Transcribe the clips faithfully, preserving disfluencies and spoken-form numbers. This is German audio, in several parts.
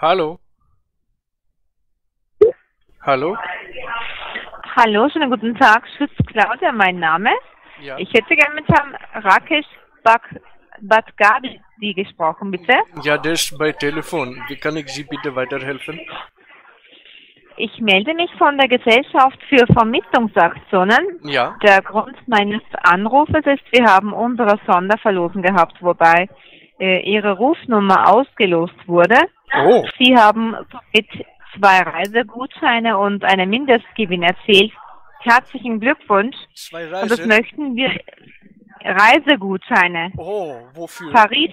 Hallo? Hallo? Hallo, schönen guten Tag. Schütz Claudia, mein Name. Ja. Ich hätte gerne mit Herrn Rakesh Bak Badgadi gesprochen, bitte. Ja, der ist bei Telefon. Wie kann ich Sie bitte weiterhelfen? Ich melde mich von der Gesellschaft für Vermittlungsaktionen. Ja. Der Grund meines Anrufes ist, wir haben unsere Sonderverlosung gehabt, wobei äh, Ihre Rufnummer ausgelost wurde. Oh. Sie haben mit zwei Reisegutscheine und einem Mindestgewinn erzielt. Herzlichen Glückwunsch. Zwei Und das Reisen? möchten wir Reisegutscheine. Oh, wofür? Paris,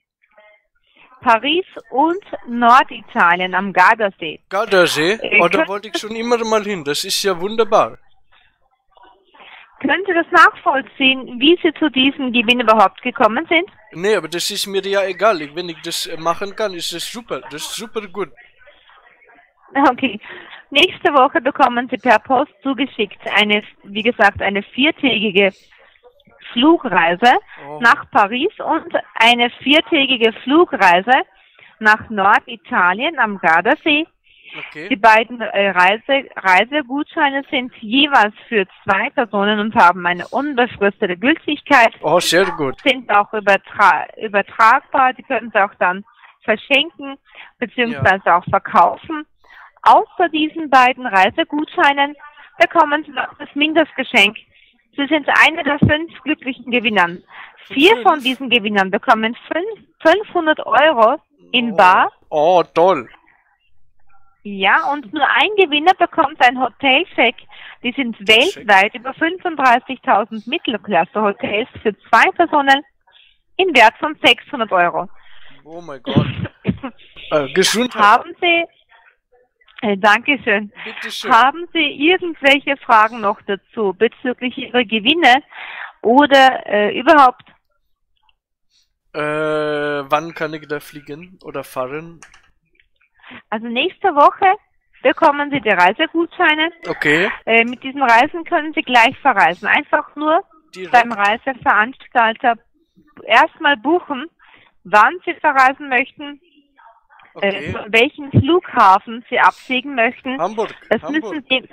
Paris und Norditalien am Gardasee. Gardasee? Äh, Oh, da können- wollte ich schon immer mal hin. Das ist ja wunderbar. Können Sie das nachvollziehen, wie Sie zu diesem Gewinn überhaupt gekommen sind? Nee, aber das ist mir ja egal. Ich- Wenn ich das äh, machen kann, ist das super. Das ist super gut. Okay. Nächste Woche bekommen Sie per Post zugeschickt eine, wie gesagt, eine viertägige Flugreise Oh. nach Paris und eine viertägige Flugreise nach Norditalien am Gardasee. Die Okay. beiden äh, Reise, Reisegutscheine sind jeweils für zwei Personen und haben eine unbefristete Gültigkeit, Oh, sehr gut. sind auch übertra übertragbar, die können Sie auch dann verschenken bzw. auch verkaufen. Außer diesen beiden Reisegutscheinen bekommen Sie noch das Mindestgeschenk. Sie sind einer der fünf glücklichen Gewinnern. Vier Fünf? von diesen Gewinnern bekommen fünf, fünfhundert Euro in Oh. bar. Oh, toll. Ja, und nur ein Gewinner bekommt ein Hotelcheck. Die sind weltweit über fünfunddreißigtausend Mittelklasse-Hotels für zwei Personen in Wert von sechshundert Euro. Oh mein Gott. Äh, Gesundheit. Haben Sie, äh, Dankeschön, Bitte schön. haben Sie irgendwelche Fragen noch dazu bezüglich Ihrer Gewinne oder äh, überhaupt? Äh, wann kann ich da fliegen oder fahren? Also nächste Woche bekommen Sie die Reisegutscheine. Okay. Äh, mit diesen Reisen können Sie gleich verreisen. Einfach nur Direkt. beim Reiseveranstalter erstmal buchen, wann Sie verreisen möchten, äh, Okay. von welchem Flughafen Sie abfliegen möchten. Hamburg. Das Hamburg. müssen Sie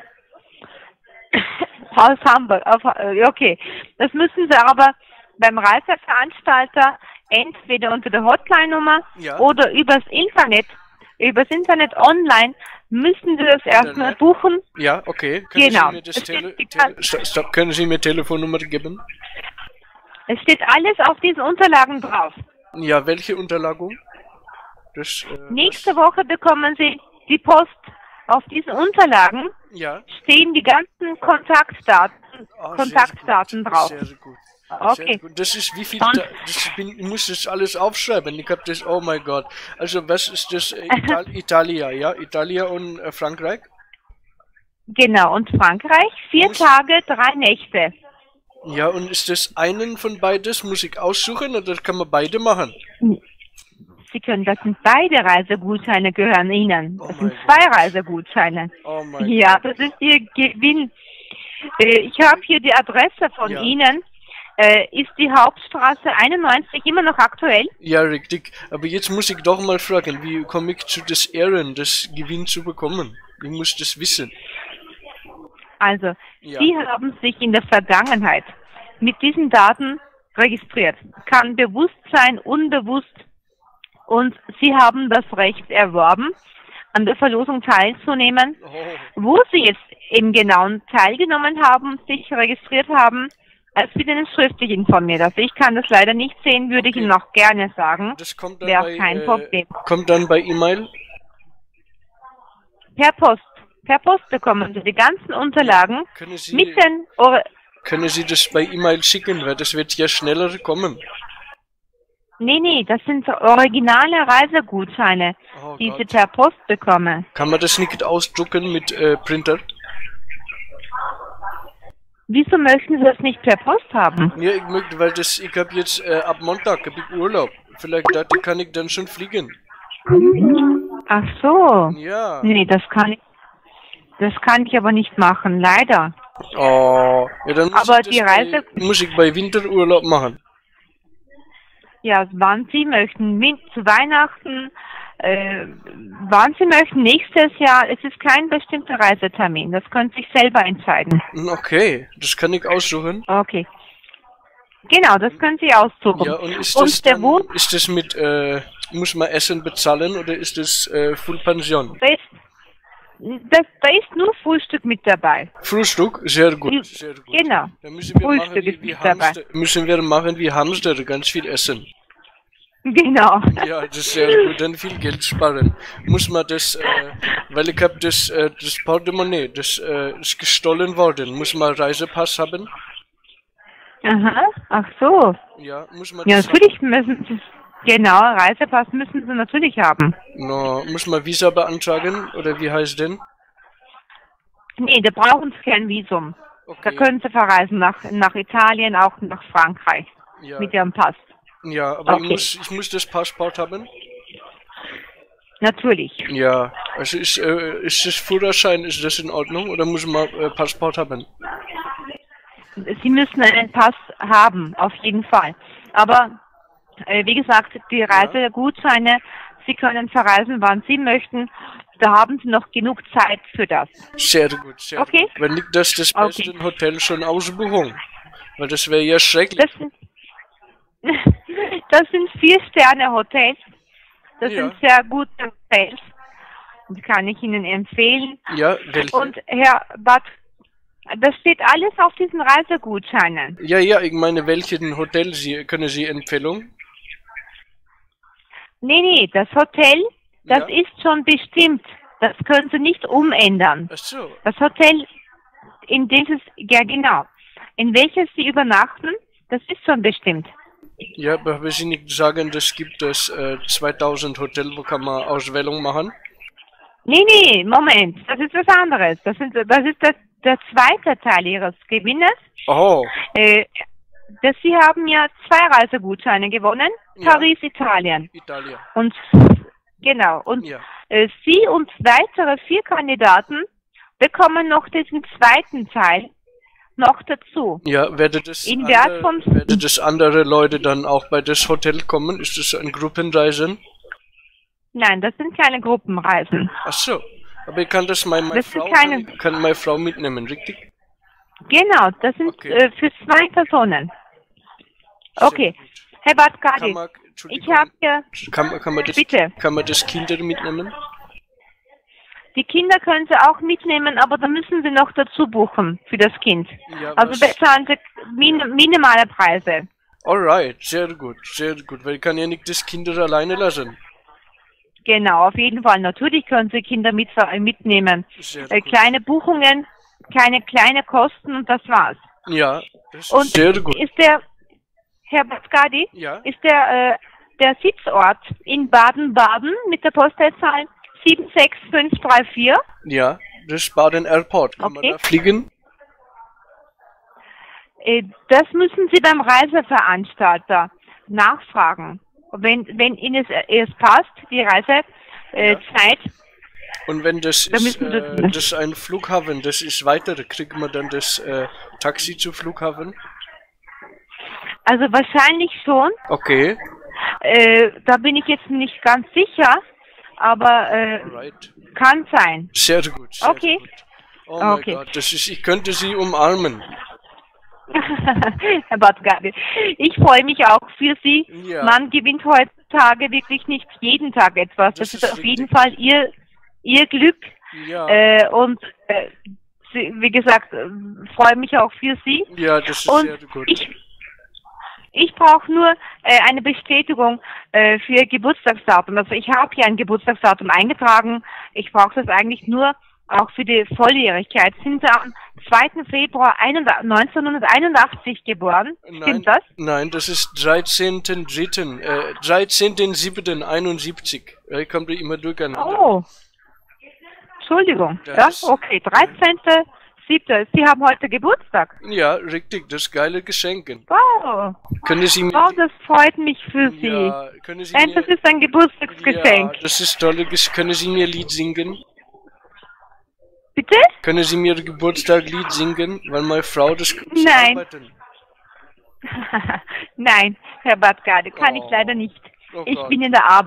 aus Hamburg. Auf, äh, okay. Das müssen Sie aber beim Reiseveranstalter entweder unter der Hotline-Nummer Ja. oder übers Internet, übers Internet online müssen Sie das erstmal Internet. buchen. Ja, okay. Können Genau. Sie mir das Es Tele steht- Tele stopp, stopp. Können Sie mir Telefonnummer geben? Es steht alles auf diesen Unterlagen drauf. Ja, welche Unterlagung? Das, äh, Nächste Woche bekommen Sie die Post. Auf diesen Unterlagen das, ja. stehen die ganzen Kontaktdaten, Ah, Kontaktdaten sehr gut. drauf. Sehr gut. Okay. Sehr gut. Das ist wie viel? Und- Da, das, ich, bin, ich muss das alles aufschreiben. Ich habe das. Oh mein Gott. Also was ist das? Äh, Ital Italia, ja? Italia und äh, Frankreich? Genau, und Frankreich, vier Muss- Tage, drei Nächte. Ja, und ist das einen von beides? Muss ich aussuchen oder kann man beide machen? Sie können, das sind beide Reisegutscheine gehören Ihnen. Oh Das mein sind zwei Reisegutscheine. Oh mein Ja, Gott. das ist Ihr Gewinn. Äh, Ich habe hier die Adresse von Ja. Ihnen. Äh, Ist die Hauptstraße einundneunzig immer noch aktuell? Ja, richtig. Aber jetzt muss ich doch mal fragen, wie komme ich zu das Ehren, das Gewinn zu bekommen? Ich muss das wissen. Also, Ja. Sie haben sich in der Vergangenheit mit diesen Daten registriert. Kann bewusst sein, unbewusst. Und Sie haben das Recht erworben, an der Verlosung teilzunehmen. Oh, Wo Sie jetzt im Genauen teilgenommen haben, sich registriert haben, es wird Ihnen schriftlich informiert. Also ich kann das leider nicht sehen, würde ich Okay. Ihnen noch gerne sagen. das kommt dann Wäre bei kein äh, Problem. kommt dann bei E-Mail. Per Post. Per Post bekommen Sie die ganzen Unterlagen Können Sie mit den Or können Sie das bei E-Mail schicken, weil das wird ja schneller kommen. Nee, nee, das sind originale Reisegutscheine, Oh die Sie Gott. per Post bekommen. Kann man das nicht ausdrucken mit äh, Printer? Wieso möchten Sie das nicht per Post haben? Ja, ich möchte, weil das ich habe jetzt äh, ab Montag hab ich Urlaub. Vielleicht dachte kann ich dann schon fliegen. Ach so. Ja. Nee, das kann ich, das kann ich aber nicht machen, leider. Oh, ja, dann muss Aber ich das die Reise- bei, muss ich bei Winterurlaub machen. Ja, wann Sie möchten. Min- Zu Weihnachten, äh, wann Sie möchten, nächstes Jahr. Es ist kein bestimmter Reisetermin. Das können Sie sich selber entscheiden. Okay, das kann ich aussuchen. Okay. Genau, das können Sie aussuchen. Ja, und ist und das, der dann, Wohn ist das mit, äh, muss man Essen bezahlen oder ist das äh, Full Pension? da ist, das, da ist nur Frühstück mit dabei. Frühstück? Sehr gut, sehr gut. Genau. Dann müssen wir Frühstück machen wie, ist wie mit dabei. Hamster, müssen wir machen wie Hamster, ganz viel essen. Genau. Ja, das ist sehr gut, dann viel Geld sparen. Muss man das, äh, weil ich habe das, äh, das Portemonnaie, das äh, ist gestohlen worden. Muss man Reisepass haben? Aha, ach so. Ja, muss man Ja, das natürlich müssen Sie, genau, Reisepass müssen Sie natürlich haben. No, muss man Visa beantragen oder wie heißt denn? Nee, da brauchen Sie kein Visum. Okay. Da können Sie verreisen nach, nach Italien, auch nach Frankreich. Ja, Mit Ihrem Pass. ja, aber Okay. ich muss, ich muss das Passport haben. Natürlich. Ja, also ist, äh, ist das Führerschein, ist das in Ordnung oder muss man äh, Passport haben? Sie müssen einen Pass haben, auf jeden Fall. Aber äh, wie gesagt, die Reisegutscheine, Sie können verreisen, wann Sie möchten. Da haben Sie noch genug Zeit für das. Sehr gut, sehr Okay. gut. Wenn nicht das das Okay. beste Hotel schon Ausbuchung. Weil das wäre ja schrecklich. Das sind, das sind Vier-Sterne-Hotels. Das Ja. sind sehr gute Hotels. Die kann ich Ihnen empfehlen. Ja, welche? Und Herr Bad, das steht alles auf diesen Reisegutscheinen. Ja, ja, ich meine, welchen Hotel Sie, können Sie Empfehlung? Nee, nee, das Hotel, das Ja. ist schon bestimmt. Das können Sie nicht umändern. Ach so. Das Hotel, in dieses, ja genau, in welches Sie übernachten, das ist schon bestimmt. Ja, aber wir Sie nicht sagen, das gibt es äh, zweitausend Hotel, wo kann man Auswählung machen? Nee, nee, Moment, das ist was anderes. Das, sind, das ist das, der zweite Teil Ihres Gewinnes. Oh, Äh, dass Sie haben ja zwei Reisegutscheine gewonnen, Ja. Paris, Italien. Italien. Und genau, und Ja. äh, Sie und weitere vier Kandidaten bekommen noch diesen zweiten Teil noch dazu. Ja, werde das, In Wert andere, von- werde das andere Leute dann auch bei das Hotel kommen? Ist das ein Gruppenreisen? Nein, das sind keine Gruppenreisen. Ach so. Aber ich kann das meine, meine Das sind Frau keine- kann, kann meine Frau mitnehmen, richtig? Genau, das sind Okay. äh, für zwei Personen. Okay, Sehr gut. Herr Kann Badkadi, man, ich Entschuldigung, habe ja, kann, man- kann man das, bitte. kann man das Kinder mitnehmen? Die Kinder können Sie auch mitnehmen, aber da müssen Sie noch dazu buchen für das Kind. Ja, Also was- bezahlen Sie min minimale Preise. Alright, sehr gut, sehr gut, weil ich kann ja nicht das Kinder alleine lassen. Genau, auf jeden Fall. Natürlich können Sie Kinder mit, mitnehmen. Sehr Äh, gut. kleine Buchungen, keine kleine Kosten und das war's. Ja, das ist Und sehr gut. ist der, Herr Baskadi, Ja, ist der, äh, der Sitzort in Baden-Baden mit der Postleitzahl sieben sechs fünf drei vier? ja, das ist Baden Airport. Kann Okay. man da fliegen? Äh, das müssen Sie beim Reiseveranstalter nachfragen. Wenn, wenn Ihnen es, es passt, die Reisezeit, äh, Ja. Zeit, Und wenn das Da ist, müssen Sie- äh, das ist ein Flughafen, das ist weiter, kriegt man dann das äh, Taxi zu Flughafen? also wahrscheinlich schon. Okay, Äh, da bin ich jetzt nicht ganz sicher, aber äh, alright. kann sein. Sehr gut, sehr Okay. gut. Oh mein Okay. Gott, das ist, ich könnte Sie umarmen. Herr Badgadi, ich freue mich auch für Sie. Ja. Man gewinnt heutzutage wirklich nicht jeden Tag etwas. Das, Das ist, ist auf jeden richtig. Fall Ihr, Ihr Glück. Ja, Äh, und äh, Sie, wie gesagt, äh, freue mich auch für Sie. ja, das ist Und sehr gut. ich, ich brauche nur äh, eine Bestätigung äh, für Ihr Geburtstagsdatum. Also ich habe hier ein Geburtstagsdatum eingetragen. Ich brauche das eigentlich nur auch für die Volljährigkeit. Sind Sie am zweiten Februar neunzehnhunderteinundachtzig geboren? Nein, Stimmt das? nein, das ist dreizehnten dritten Äh, dreizehnten siebten einundsiebzig. Ja, ich komme immer durcheinander. Oh, Entschuldigung. Das Ja, ist- okay. dreizehnten siebten Sie haben heute Geburtstag. Ja, richtig, das geile Geschenke. Wow. Können Sie mir, Oh, das freut mich für Sie. ja, können Sie Und das mir, ist ein Geburtstagsgeschenk. ja, das ist tolle, Ges- können Sie mir Lied singen? Bitte? Können Sie mir Geburtstaglied singen, weil meine Frau das muss Nein. arbeiten. Nein, Herr Badgade, kann Oh. ich leider nicht. Oh Ich Gott. bin in der Arbeit.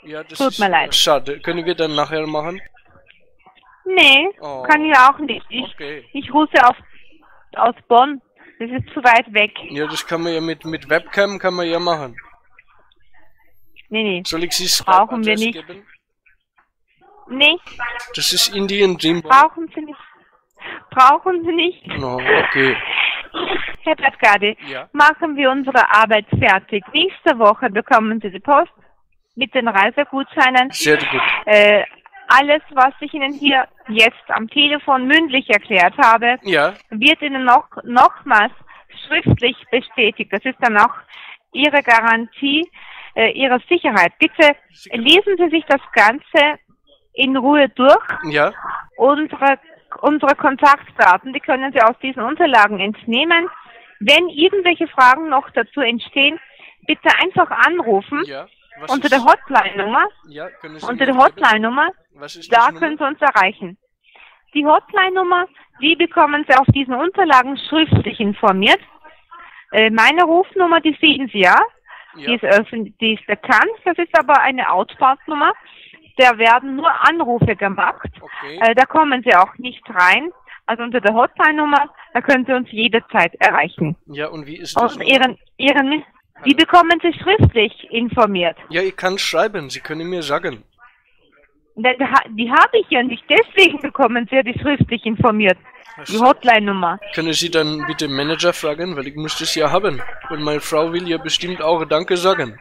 Ja, das Tut ist mir leid. schade. Können wir dann nachher machen? Nee, Oh. kann ich auch nicht. Ich, Okay. ich rufe auf, aus Bonn. Das ist zu weit weg. Ja, das kann man ja mit, mit Webcam kann man ja machen. Nee, nee. Soll ich Sie Brauchen wir Skype-Adresse nicht. geben? Nee, Das ist Indian Dream. brauchen Sie nicht. Brauchen Sie nicht. No, okay. Herr Badgadi, Ja. machen wir unsere Arbeit fertig. Nächste Woche bekommen Sie die Post mit den Reisegutscheinen. Sehr gut. Äh, alles, was ich Ihnen hier jetzt am Telefon mündlich erklärt habe, Ja, wird Ihnen noch nochmals schriftlich bestätigt. Das ist dann auch Ihre Garantie, äh, Ihre Sicherheit. Bitte lesen Sie sich das Ganze in Ruhe durch. ja, Unsere, unsere Kontaktdaten, die können Sie aus diesen Unterlagen entnehmen. Wenn irgendwelche Fragen noch dazu entstehen, bitte einfach anrufen ja. Was unter ist, der Hotline-Nummer. ja, können Sie Unter mir der geben? Hotline-Nummer, Was ist da das können Nummer? Sie uns erreichen. Die Hotline-Nummer, die bekommen Sie auf diesen Unterlagen schriftlich informiert. Äh, meine Rufnummer, die sehen Sie ja. Ja. Die, ist öffentlich, die ist bekannt. Das ist aber eine Outbound-Nummer. Da werden nur Anrufe gemacht. Okay. Äh, da kommen Sie auch nicht rein. Also unter der Hotline-Nummer, da können Sie uns jederzeit erreichen. Ja, und wie ist das? Und Ihren, Ihren, die bekommen Sie schriftlich informiert. Ja, ich kann schreiben. Sie können mir sagen. Die, die habe ich ja nicht, deswegen bekommen Sie ja die schriftlich informiert. Die Hotline-Nummer. Können Sie dann bitte Manager fragen, weil ich muss das ja haben. Und meine Frau will ja bestimmt auch Danke sagen.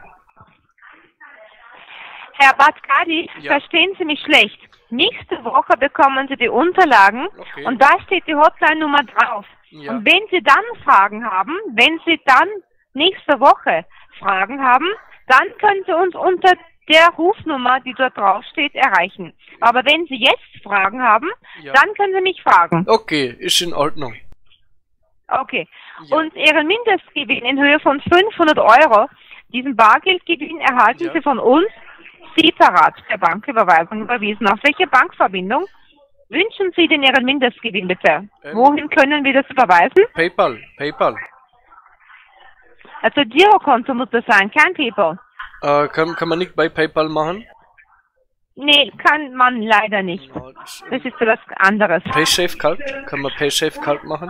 Herr Badgadi, Ja. verstehen Sie mich schlecht. Nächste Woche bekommen Sie die Unterlagen Okay. und da steht die Hotline-Nummer drauf. Ja. Und wenn Sie dann Fragen haben, wenn Sie dann nächste Woche Fragen haben, dann können Sie uns unter der Rufnummer, die dort drauf steht, erreichen. Aber wenn Sie jetzt Fragen haben, Ja. dann können Sie mich fragen. Okay, ist in Ordnung. Okay. Ja. Und Ihren Mindestgewinn in Höhe von fünfhundert Euro, diesen Bargeldgewinn erhalten Ja. Sie von uns separat per Banküberweisung überwiesen. Auf welche Bankverbindung wünschen Sie denn Ihren Mindestgewinn bitte? Ähm. Wohin können wir das überweisen? PayPal, PayPal. Also Girokonto muss das sein, kein PayPal. Äh, kann, kann man nicht bei PayPal machen? Nee, kann man leider nicht. Ja, das, Das ist etwas anderes. PaySafe Card? Kann man PaySafe Card machen?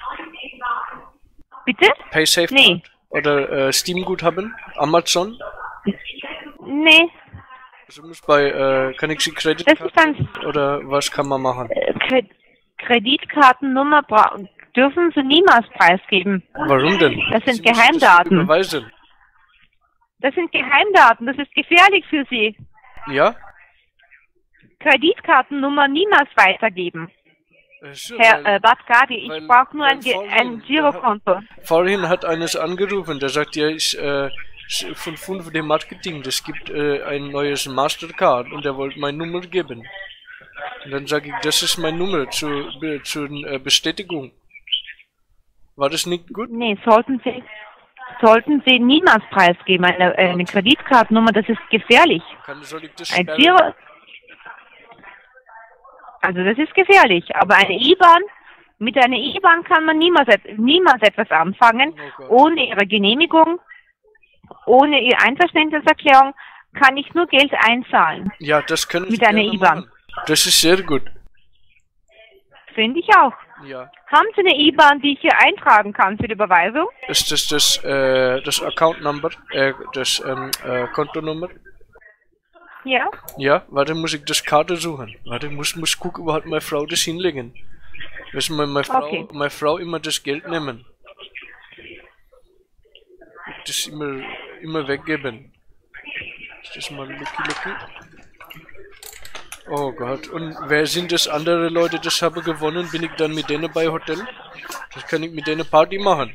Bitte? PaySafe Nee. Card? Oder äh, Steam Guthaben? Amazon? Nee, Also muss bei, äh, kann ich sie das Kreditkarte? ist dann Oder was kann man machen? äh, Kre- Kreditkartennummer bra- dürfen Sie niemals preisgeben. Warum denn? Das sind Sie müssen das Geheimdaten. überweisen. Das sind Geheimdaten, das ist gefährlich für Sie. Ja? Kreditkartennummer niemals weitergeben. Äh, so, Herr weil- äh, Badgadi, ich weil- brauche nur weil ein, Ge- vorhin- ein Girokonto. Vorhin hat eines angerufen, der sagt, ja, ich, äh, von fünf D Marketing, das gibt äh, ein neues Mastercard und der wollte meine Nummer geben. Und dann sage ich, das ist meine Nummer zur, be, zur äh, Bestätigung. War das nicht gut? Nee, sollten Sie, sollten Sie niemals preisgeben. Eine, äh, eine Kreditkartennummer, das ist gefährlich. Kann, soll ich das Ein sperren? Giro, also das ist gefährlich. Aber eine IBAN, mit einer IBAN kann man niemals, et- niemals etwas anfangen. Oh Gott. Ohne Ihre Genehmigung, ohne Ihre Einverständniserklärung kann ich nur Geld einzahlen. Ja, das können Mit Sie einer gerne IBAN. machen. Das ist sehr gut. Finde ich auch. Ja. Haben Sie eine IBAN, die ich hier eintragen kann für die Überweisung? Ist das das, äh, das Account Number, äh, das ähm, äh, Kontonummer? Ja. Ja, warte, muss ich das Karte suchen. Warte, muss, muss gucken, wo hat meine Frau das hinlegen. Müssen wir meine Frau, Okay. meine Frau immer das Geld nehmen. Das immer, immer weggeben. Ist das mal Lucky Lucky? Oh Gott, und wer sind das andere Leute, das habe gewonnen? Bin ich dann mit denen bei Hotel? Das kann ich mit denen Party machen.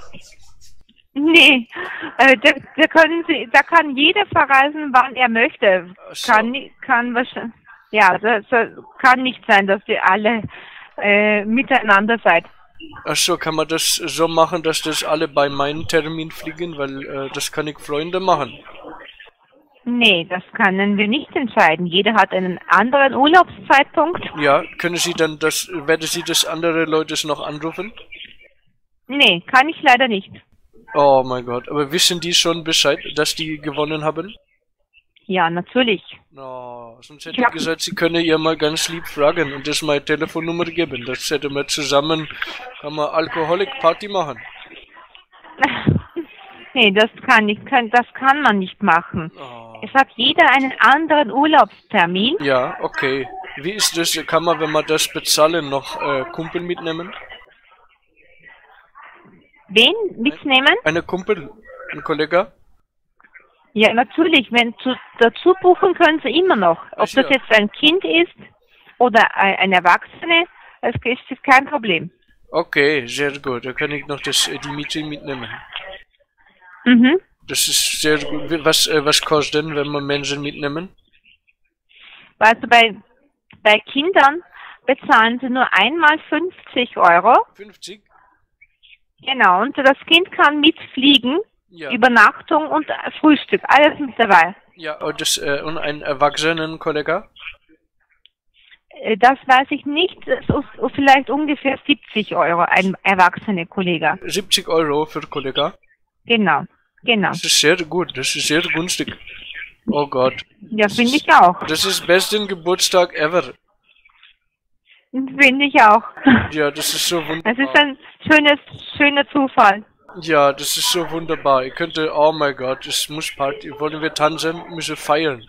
Nee, äh, da, da können Sie, da kann jeder verreisen, wann er möchte. Ach so. Kann, ni- kann wahrscheinlich, ja, das, das kann nicht sein, dass ihr alle äh, miteinander seid. Ach so, kann man das so machen, dass das alle bei meinem Termin fliegen, weil äh, das kann ich Freunde machen. Nee, das können wir nicht entscheiden. Jeder hat einen anderen Urlaubszeitpunkt. Ja, können Sie dann das, werden Sie das andere Leute noch anrufen? Nee, kann ich leider nicht. Oh mein Gott, aber wissen die schon Bescheid, dass die gewonnen haben? Ja, natürlich. No, sonst hätte Ich ich hab- gesagt, Sie können ihr mal ganz lieb fragen und das meine Telefonnummer geben. Das hätte man zusammen, kann man Alkoholik-Party machen. Nee, das kann ich, kann, das kann man nicht machen. Oh. Es hat jeder einen anderen Urlaubstermin. Ja, okay. Wie ist das? Kann man, wenn man das bezahlen, noch äh, Kumpel mitnehmen? Wen mitnehmen? Eine Kumpel? Ein Kollege? Ja, natürlich. Wenn zu, dazu buchen können Sie immer noch. Ob Ach ja. das jetzt ein Kind ist oder ein, ein Erwachsene, das ist kein Problem. Okay, sehr gut. Da kann ich noch das, äh, die Miete mitnehmen. Mhm. Das ist sehr gut. Wie- Was, äh, was kostet denn, wenn man Menschen mitnehmen? Also bei, bei Kindern bezahlen Sie nur einmal fünfzig Euro. fünfzig? Genau. Und das Kind kann mitfliegen. Ja. Übernachtung und Frühstück. Alles mit dabei. Ja, und, das, äh, und ein erwachsenen Kollege? Äh, Das weiß ich nicht. So, so vielleicht ungefähr siebzig Euro, ein erwachsener Kollege. siebzig Euro für Kollege? Genau, genau. Das ist sehr gut. Das ist sehr günstig. Oh Gott. Ja, finde ich auch. Das ist besten Geburtstag ever. Finde ich auch. Ja, das ist so Es wunderbar. ist ein schönes, schöner Zufall. Ja, das ist so wunderbar. Ich könnte, oh mein Gott, es muss Party. Wollen wir tanzen? Müssen feiern.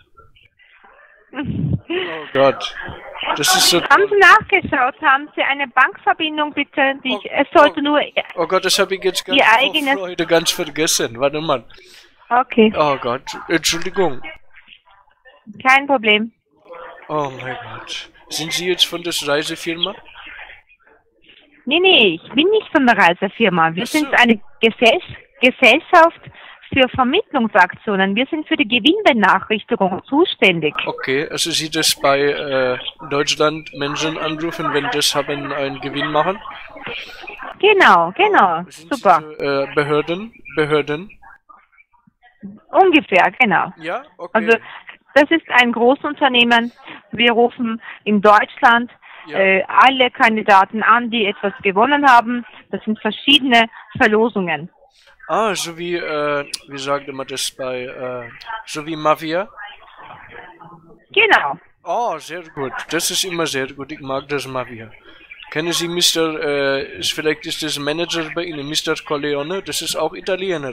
Oh Gott. Das ist so Haben toll. Sie nachgeschaut? Haben Sie eine Bankverbindung bitte? Die, Oh, es sollte oh. nur... Oh Gott, das habe ich jetzt ganz Ihr vor eigenes- Freude ganz vergessen. Warte mal. Okay, Oh Gott, Entschuldigung. kein Problem. Oh mein Gott. Sind Sie jetzt von der Reisefirma? Nee, nee, ich bin nicht von der Reisefirma. Wir Ach so. sind eine Gesell Gesellschaft für Vermittlungsaktionen. Wir sind für die Gewinnbenachrichtigung zuständig. Okay, also Sie das bei äh, Deutschland Menschen anrufen, wenn das haben einen Gewinn machen? Genau, genau. Sind Super. Sie so, äh, Behörden? Behörden? Ungefähr, genau. Ja? Okay. Also das ist ein Großunternehmen. Wir rufen in Deutschland Ja. äh, alle Kandidaten an, die etwas gewonnen haben. Das sind verschiedene Verlosungen. Ah, so wie, äh, wie sagt man das bei, äh, so wie Mafia? Genau. Oh, sehr gut. Das ist immer sehr gut. Ich mag das Mafia. Kennen Sie Mister, äh, ist, vielleicht ist das Manager bei Ihnen, Mister Corleone? Das ist auch Italiener.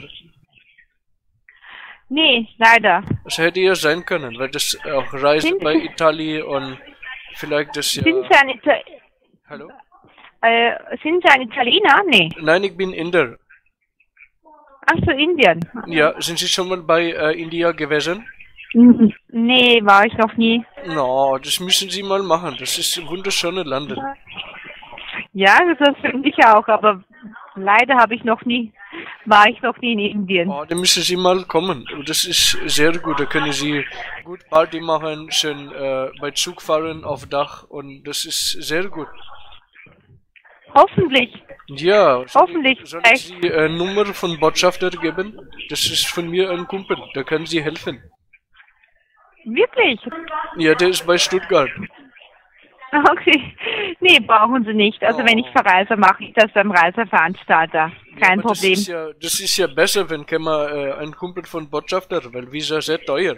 Nee, leider. Das hätte ja sein können, weil das auch Reise Sind- bei Italien und vielleicht das ja... Sind Sie ein, Ita Hallo? äh, sind Sie ein Italiener? Nee. Nein, ich bin Inder. Ach so, Indien. Ja, sind Sie schon mal bei äh, India gewesen? Mhm. Nee, war ich noch nie. No, das müssen Sie mal machen. Das ist ein wunderschönes Land. Ja, das finde ich auch, aber leider habe ich noch nie, war ich noch nie in Indien. Oh, da müssen Sie mal kommen. Das ist sehr gut. Da können Sie gut Party machen, schön äh, bei Zug fahren auf Dach und das ist sehr gut. Hoffentlich. Ja, soll Hoffentlich, ich, soll ich echt. Sie äh, Nummer von Botschafter geben? Das ist von mir ein Kumpel. Da können Sie helfen. Wirklich? Ja, der ist bei Stuttgart. Okay. Nee, brauchen Sie nicht. Also Oh. wenn ich verreise, mache ich das beim Reiseveranstalter. Kein Ja, aber Problem. Das ist, ja, das ist ja besser, wenn kann man äh, ein Kumpel von Botschafter, weil Visa sehr teuer.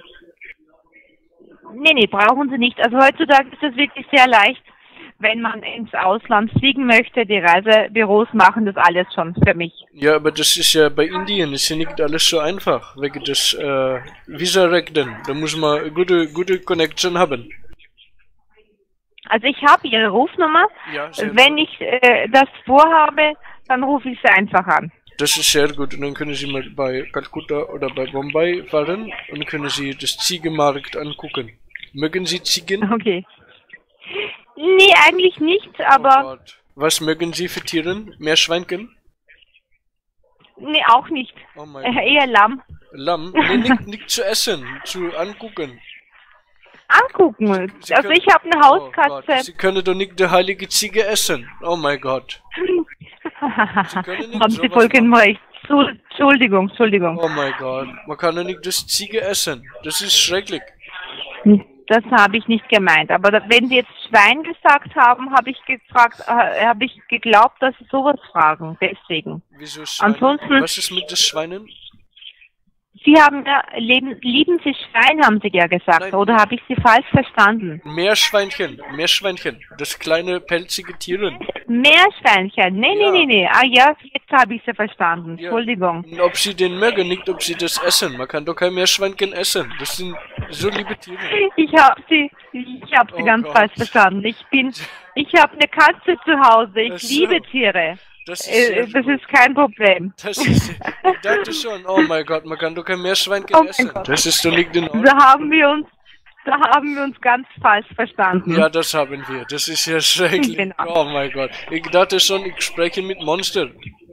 Nee, nee, brauchen Sie nicht. Also heutzutage ist es wirklich sehr leicht, wenn man ins Ausland fliegen möchte. Die Reisebüros machen das alles schon für mich. Ja, aber das ist ja bei Indien, ist ja nicht alles so einfach, wegen des äh, Visa-Rechten. Da muss man eine gute, gute Connection haben. Also ich habe Ihre Rufnummer. Ja, sehr Wenn gut. ich äh, das vorhabe, dann rufe ich Sie einfach an. Das ist sehr gut. Und dann können Sie mal bei Kalkutta oder bei Bombay fahren und können Sie das Ziegenmarkt angucken. Mögen Sie Ziegen? Okay. Nee, eigentlich nicht, Oh aber Gott. Was mögen Sie für Tieren? Meerschweinchen? nee, auch nicht. Oh mein Äh, Gott. eher Lamm. Lamm? Nee, nicht, nicht zu essen, zu angucken. Angucken. Sie Also können- ich habe eine Oh Gott, Hauskatze. Sie können doch nicht die heilige Ziege essen. Oh mein Gott. können nicht Haben Sie sowas vollkommen machen. recht. Zu- Entschuldigung, Entschuldigung. Oh mein Gott. Man kann doch nicht das Ziege essen. Das ist schrecklich. Das habe ich nicht gemeint. Aber da, wenn Sie jetzt Schwein gesagt haben, habe ich gefragt, äh, habe ich geglaubt, dass Sie sowas fragen. Deswegen. Wieso Schweine? Ansonsten- Was ist mit den Schweinen? Sie haben ja, leben, lieben Sie Schwein, haben Sie ja gesagt, Nein. oder habe ich Sie falsch verstanden? Meerschweinchen, Meerschweinchen, das kleine pelzige Tieren. Meerschweinchen, nee, Ja. nee, nee, nee, ah ja, jetzt habe ich Sie verstanden, Ja. Entschuldigung. Und ob sie den mögen, nicht ob sie das essen. Man kann doch kein Meerschweinchen essen. Das sind so liebe Tiere. Ich habe Sie, ich habe Sie Oh ganz Gott. falsch verstanden. Ich bin, ich habe eine Katze zu Hause, ich Ach so. liebe Tiere. Das ist, sehr Äh, das gut. ist kein Problem. Das ist, ich dachte schon, oh mein Gott, man kann doch kein Meerschweinchen Oh mein essen. Gott. Das ist doch nicht in Ordnung. Da haben wir uns, da haben wir uns ganz falsch verstanden. Ja, das haben wir. Das ist ja schrecklich. Genau. Oh mein Gott. Ich dachte schon, ich spreche mit Monster.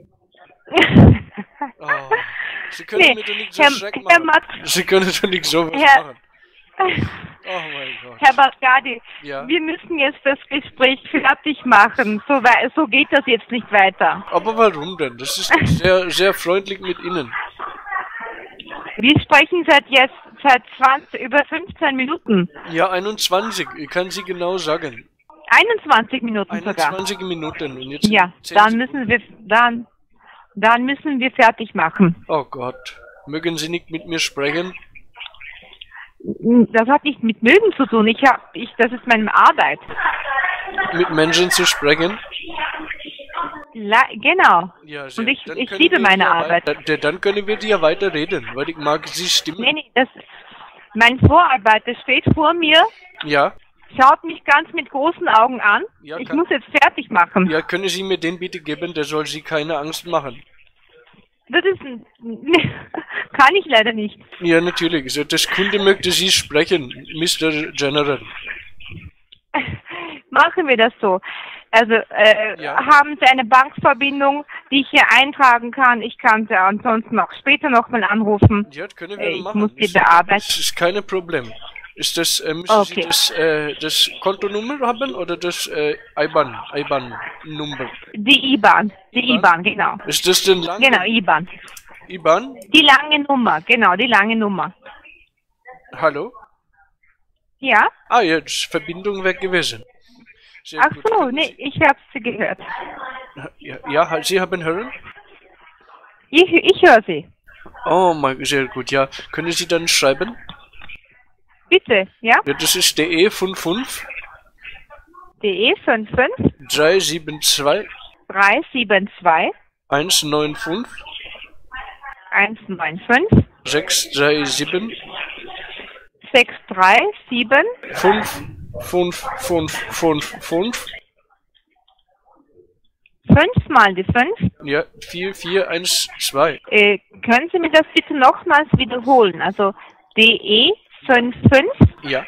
Oh. Sie können Nee, mir doch nicht so Herr, Schreck Herr, machen. Mat Sie können doch nicht sowas Herr- machen. Oh mein Gott. Herr Basgadi, Ja. wir müssen jetzt das Gespräch fertig machen. So, wei- so geht das jetzt nicht weiter. Aber warum denn? Das ist doch sehr, sehr freundlich mit Ihnen. Wir sprechen seit jetzt seit zwanzig, über fünfzehn Minuten. Ja, einundzwanzig. Ich kann Sie genau sagen. einundzwanzig Minuten sogar. einundzwanzig Minuten. Und jetzt Ja, zehn dann Sekunden. müssen wir dann dann müssen wir fertig machen. Oh Gott. Mögen Sie nicht mit mir sprechen? Das hat nicht mit mögen zu tun. Ich hab ich das ist meine Arbeit. Mit Menschen zu sprechen? La genau. Ja, sehr. Und ich, Dann ich können liebe wir meine ja Arbeit. Weiter, dann können wir ja weiter reden, weil ich mag Sie Stimme. Nee, nee, das mein Vorarbeiter steht vor mir, Ja, schaut mich ganz mit großen Augen an. Ja, ich kann- muss jetzt fertig machen. ja, können Sie mir den bitte geben, der soll Sie keine Angst machen. Das ist ein- kann ich leider nicht. Ja, natürlich. Also, das Kunde möchte Sie sprechen, Mister General. Machen wir das so. Also äh, Ja. haben Sie eine Bankverbindung, die ich hier eintragen kann? Ich kann Sie ansonsten auch später nochmal anrufen. Ja, das können wir Äh, ich machen. muss die Das- bearbeiten. Das ist kein Problem. Ist das, äh, müssen Okay. Sie das, äh, das Kontonummer haben oder das äh, I B A N, I B A N-Nummer? Die I B A N. Die I I B A B N? A N, genau. Ist das denn lang? Genau, I B A N. I B A N? Die lange Nummer, genau, die lange Nummer. Hallo? Ja? Ah, jetzt Verbindung weg gewesen. Sehr Ach gut. so, Können nee, ich habe Sie gehört. Sie, ja, ja, Sie haben hören? Ich, ich höre Sie. Oh mein, sehr gut, ja. Können Sie dann schreiben? Bitte, ja? Ja, das ist D E fünf fünf D E fünf fünf drei sieben zwei drei sieben zwei eins neun fünf eins neun fünf sechs drei sieben sechs drei sieben fünf fünf fünf fünf fünf. fünf mal die fünf. Ja, vier vier eins zwei. Äh, können Sie mir das bitte nochmals wiederholen? Also D E fünf fünf. Ja.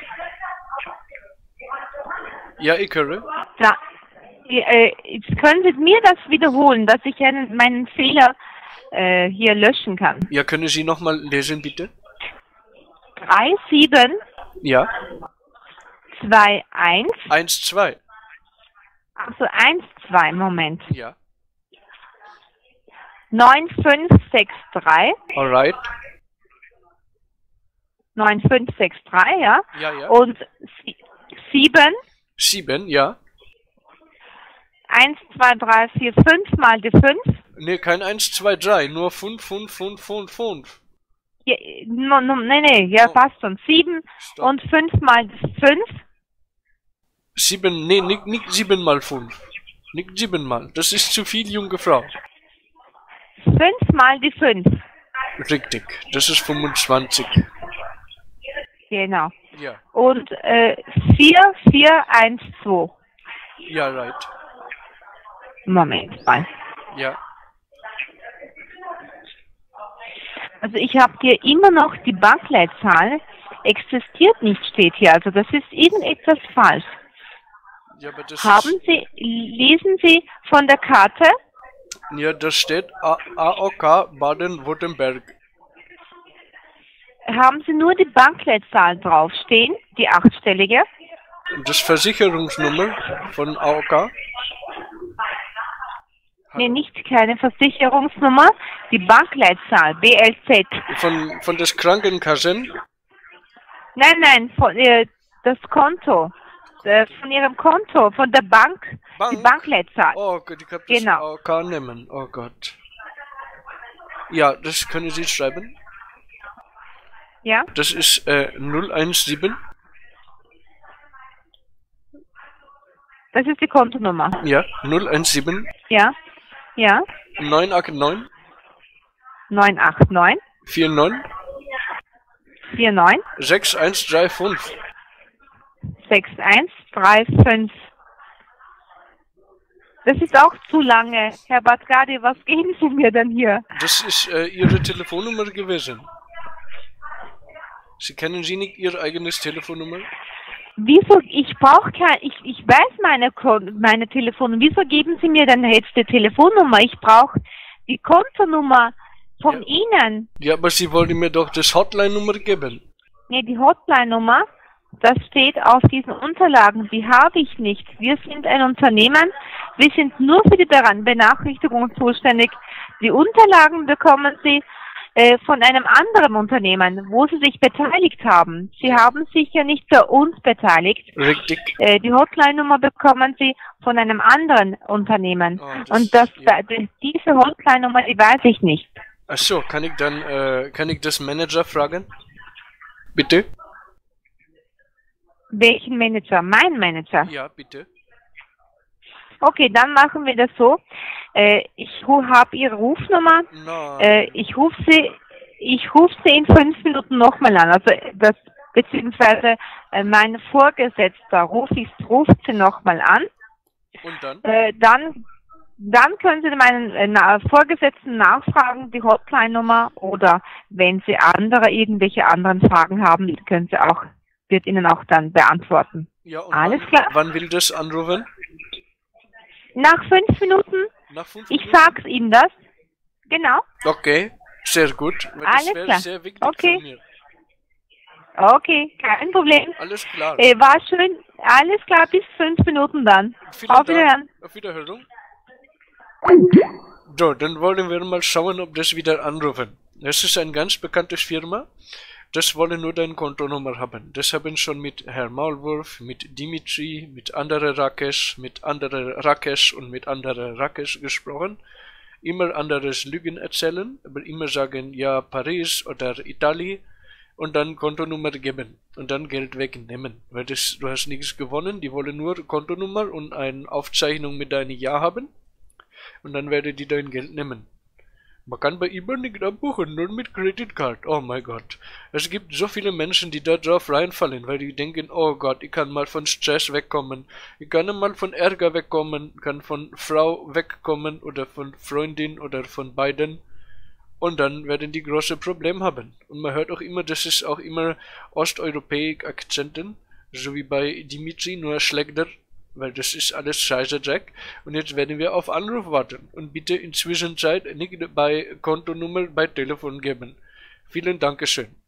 Ja, ich höre. Da, äh, jetzt können Sie mir das wiederholen, dass ich einen, meinen Fehler äh, hier löschen kann. Ja, können Sie nochmal lesen, bitte? drei sieben Ja. zwei eins. eins zwei. Also eins zwei, Moment. Ja. neun fünf sechs drei. Alright. neun fünf sechs drei, ja. Ja, ja. Und sie- sieben sieben, ja. eins zwei drei vier fünf mal die fünf. Ne, kein eins zwei drei, nur fünf fünf fünf fünf fünf. Ja, no, no, nee, nee, ja, Oh. passt schon. sieben Stopp. und fünf mal die fünf. sieben, nee, nicht, nicht sieben mal fünf. Nicht sieben mal. Das ist zu viel, junge Frau. fünf mal die fünf. Richtig. Das ist fünfundzwanzig. Genau. Ja. Und äh, vier vier eins zwei. Ja, right. Moment mal. Ja. Also ich habe hier immer noch die Bankleitzahl. Existiert nicht, steht hier. Also das ist irgendetwas falsch. Ja, aber das Haben ist, Sie, lesen Sie von der Karte? ja, das steht A- AOK Baden-Württemberg. Haben Sie nur die Bankleitzahl draufstehen, die achtstellige? Das Versicherungsnummer von A O K? Nee, nicht keine Versicherungsnummer, die Bankleitzahl, B L Z. Von, von des Krankenkassen? Nein, nein, von, äh, das Konto. Äh, von Ihrem Konto, von der Bank, die Bank? Bankleitzahl. Oh Gott, ich hab das Genau. A O K nehmen. Oh Gott. Ja, das können Sie schreiben. Ja? Das ist äh, null eins sieben. Das ist die Kontonummer. Ja, null eins sieben. Ja? Ja? neun acht neun. neun acht neun. vier neun. vier neun. sechs eins drei fünf. sechs eins drei fünf. Das ist auch zu lange. Herr Badgadi, was geben Sie mir denn hier? Das ist äh, Ihre Telefonnummer gewesen. Sie kennen Sie nicht Ihr eigenes Telefonnummer? Wieso? Ich brauche kein, ich, ich weiß meine, Kon meine Telefonnummer. Wieso geben Sie mir denn jetzt die Telefonnummer? Ich brauche die Kontonummer von Ja. Ihnen. Ja, aber Sie wollten mir doch das Hotline-Nummer geben. Nee, die Hotline-Nummer, das steht auf diesen Unterlagen. Die habe ich nicht. Wir sind ein Unternehmen. Wir sind nur für die Daran Benachrichtigung zuständig. Die Unterlagen bekommen Sie äh, von einem anderen Unternehmen, wo Sie sich beteiligt haben. Sie haben sich ja nicht bei uns beteiligt. Richtig. Äh, die Hotline-Nummer bekommen Sie von einem anderen Unternehmen. Ah, das- Und das, ja. d- diese Hotline-Nummer, die weiß ich nicht. Ach so, kann ich dann, äh, kann ich das Manager fragen? Bitte? Welchen Manager? Mein Manager. Ja, bitte. Okay, dann machen wir das so. Äh, ich habe Ihre Rufnummer. Nein. Äh, ich rufe Sie, ich rufe Sie in fünf Minuten nochmal an. Also das beziehungsweise äh, mein Vorgesetzter ruft, ich, ruft Sie nochmal an. Und dann? Äh, dann, dann können Sie meinen äh, na, Vorgesetzten nachfragen, die Hotline-Nummer, oder wenn Sie andere irgendwelche anderen Fragen haben, die können Sie auch, wird Ihnen auch dann beantworten. Ja, und Alles wann, klar. wann will das anrufen? Nach fünf Minuten, Nach fünf ich Minuten? sag's Ihnen das. Genau. Okay, sehr gut. Weil das Alles wäre klar. sehr wichtig Okay. von mir. Okay, kein Problem. Alles klar. Äh, war schön. Alles klar, bis fünf Minuten dann. Vielen Auf Dank. Wiederhören. Auf Wiederhören. So, dann wollen wir mal schauen, ob das wieder anrufen. Das ist eine ganz bekannte Firma. Das wollen nur deine Kontonummer haben. Das haben schon mit Herr Maulwurf, mit Dimitri, mit anderen Rakesh, mit anderen Rakesh und mit anderen Rakesh gesprochen. Immer anderes Lügen erzählen, aber immer sagen, ja, Paris oder Italien und dann Kontonummer geben und dann Geld wegnehmen. Weil das, du hast nichts gewonnen, die wollen nur Kontonummer und eine Aufzeichnung mit deinem Ja haben und dann werden die dein Geld nehmen. Man kann bei eBay nicht abbuchen, nur mit Creditcard. Oh mein Gott. Es gibt so viele Menschen, die da drauf reinfallen, weil die denken, oh Gott, ich kann mal von Stress wegkommen. Ich kann mal von Ärger wegkommen, kann von Frau wegkommen oder von Freundin oder von beiden. Und dann werden die große Probleme haben. Und man hört auch immer, das ist auch immer osteuropäische Akzenten, so wie bei Dimitri, nur schlechter. Weil das ist alles scheiße Jack. Und jetzt werden wir auf Anruf warten. Und bitte in Zwischenzeit nicht bei Kontonummer bei Telefon geben. Vielen Dankeschön.